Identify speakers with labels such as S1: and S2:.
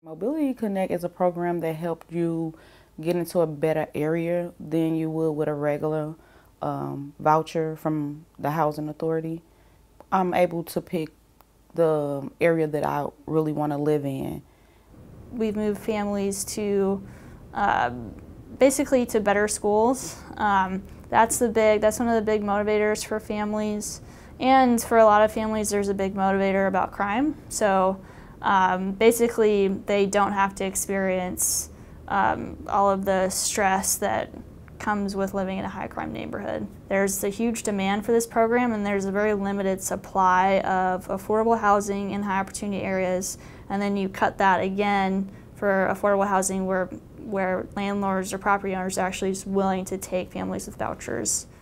S1: Mobility Connect is a program that helped you get into a better area than you would with a regular voucher from the housing authority. I'm able to pick the area that I really want to live in.
S2: We've moved families to basically to better schools. That's one of the big motivators for families. And for a lot of families, there's a big motivator about crime. So basically, they don't have to experience all of the stress that comes with living in a high crime neighborhood. There's a huge demand for this program, and there's a very limited supply of affordable housing in high opportunity areas. And then you cut that again for affordable housing where landlords or property owners are actually just willing to take families with vouchers.